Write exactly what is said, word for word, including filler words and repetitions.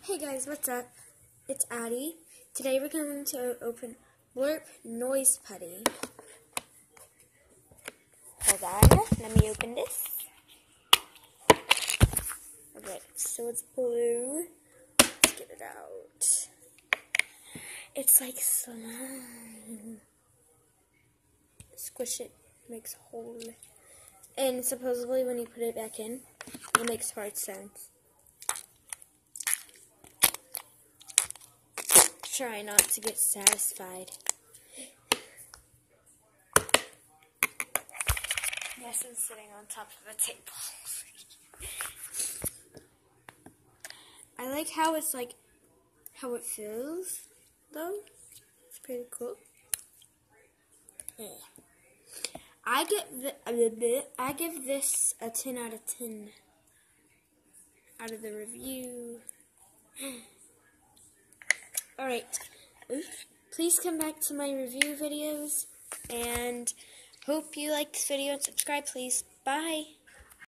Hey guys, what's up? It's Addie. Today we're going to open Blurp Noise Putty. Hold on, let me open this. Alright, so it's blue. Let's get it out. It's like slime. Squish it, makes a hole. And supposedly when you put it back in, it makes hard sounds. Try not to get satisfied. Yes, I'm sitting on top of a table. I like how it's like, how it feels, though. It's pretty cool. Yeah. I get the, I give this a ten out of ten. Out of the review. Alright, please come back to my review videos, and hope you like this video and subscribe, please. Bye!